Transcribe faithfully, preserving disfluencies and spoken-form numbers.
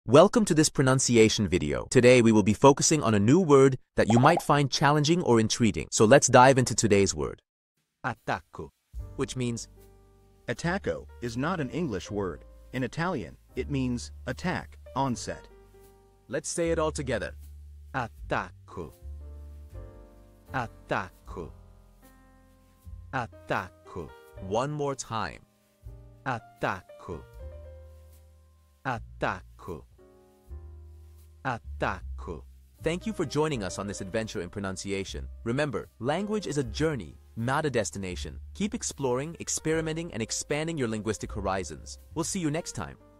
Welcome to this pronunciation video. Today we will be focusing on a new word that you might find challenging or intriguing. So let's dive into today's word. Attacco, which means Attacco is not an English word. In Italian, it means attack, onset. Let's say it all together. Attacco. Attacco. Attacco. One more time. Attacco. Attacco. Attacco. Thank you for joining us on this adventure in pronunciation. Remember, language is a journey, not a destination. Keep exploring, experimenting, and expanding your linguistic horizons. We'll see you next time.